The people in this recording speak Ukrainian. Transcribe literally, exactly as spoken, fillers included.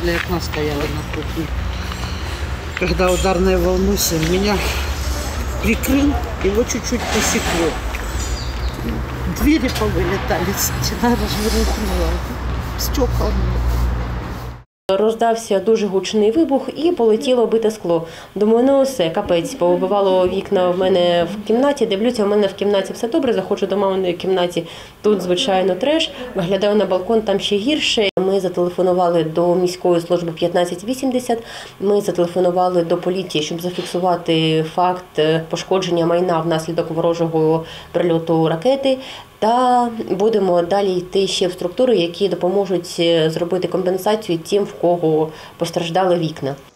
возле окна стояла на кухне. Когда ударной волной сын меня прикрыл, его чуть-чуть посекло. Двери повылетали, стена разворотила, стекла. Роздався дуже гучний вибух і полетіло бите скло. Думаю, ну все, капець, повибивало вікна в мене в кімнаті. Дивлюся, в мене в кімнаті все добре, заходжу до маминої кімнаті, тут, звичайно, треш. Виглядаю на балкон, там ще гірше. Ми зателефонували до міської служби п'ятнадцять вісімдесят, ми зателефонували до поліції, щоб зафіксувати факт пошкодження майна внаслідок ворожого прильоту ракети. Та будемо далі йти ще в структури, які допоможуть зробити компенсацію тим, в кого постраждали вікна.